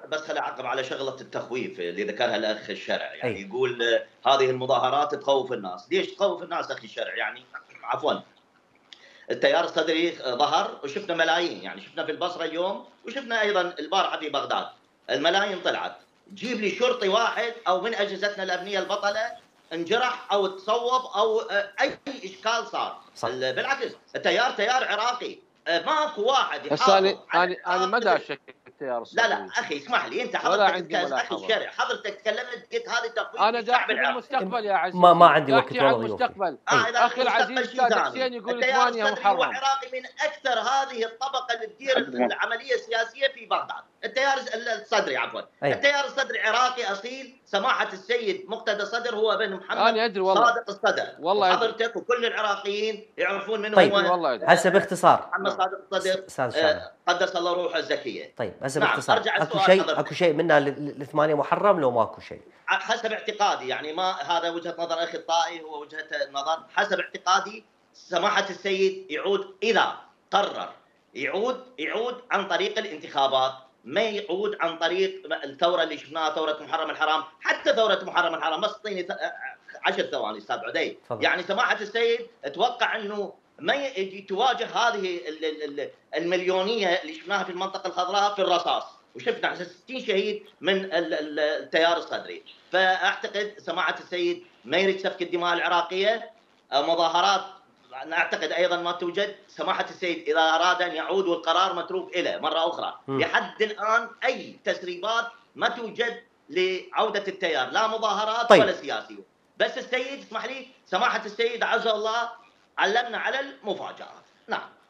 بس خليني أعقّب على شغلة التخويف اللي ذكرها الأخ الشرع، يعني أي. يقول هذه المظاهرات تخوّف الناس، ليش تخوّف الناس أخي الشرع؟ يعني عفوًا، التيار الصدري ظهر وشفنا ملايين، يعني شفنا في البصرة اليوم وشفنا أيضًا البارحة في بغداد، الملايين طلعت، جيب لي شرطي واحد أو من أجهزتنا الأمنية البطلة انجرح أو اتصوّب أو أي إشكال صار، صح. بالعكس التيار تيار عراقي، ماكو واحد هسه أنا يحافظ على أنا ما العراق دا مثل. أشكك بالتيار لا، لا، الصدري أخي اسمح لي، أنت ولا حضرتك عندي أخي ملاحظة. الشارع، حضرتك تكلمت قلت هذا تخويف أنا دا للشعب أحكي العراقي. بالمستقبل يا ما عزيزي، عندي دا وقت أحكي عن والله ضيوفي. المستقبل. أي. إذا أخي المستقبل العزيز شيء سادة ثاني، حسين يقول التيار 8 الصدري محرم. وعراقي من أكثر هذه الطبقة اللي تدير العملية السياسية في بغداد، التيار الصدري عفوًا، أي. التيار الصدري عراقي أصيل، سماحة السيد مقتدى الصدر هو ابن محمد أنا أدري والله، صادق الصدر، والله أدري، وحضرتك وكل العراقيين يعرفون من طيب، هو أدري والله أدري. هسه باختصار محمد نعم. صادق الصدر، أستاذ الشامل. قدس الله روحه الزكية. طيب هسه نعم، باختصار، أرجع اكو السؤال شيء اكو حضرتك. شيء من الثمانيه محرم لو ماكو شيء؟ حسب اعتقادي، يعني ما هذا وجهة نظر أخي الطائي، هو وجهة نظر حسب اعتقادي سماحة السيد يعود إذا قرر يعود عن طريق الانتخابات، ما يعود عن طريق الثورة اللي شفناها ثورة محرم الحرام، حتى ثورة محرم الحرام بس اعطيني 10 ثواني أستاذ عدي، تفضل. يعني سماحة السيد أتوقع إنه ما تواجه هذه المليونية اللي شفناها في المنطقة الخضراء في الرصاص، وشفنا 60 شهيد من التيار الصدري، فاعتقد سماحه السيد ما يريد سفك الدماء العراقيه، مظاهرات أنا اعتقد ايضا ما توجد، سماحه السيد اذا اراد ان يعود والقرار متروك له مره اخرى، لحد الان اي تسريبات ما توجد لعوده التيار، لا مظاهرات طيب. ولا سياسيه، بس السيد اسمح لي سماحه السيد عز الله علمنا على المفاجات، نعم.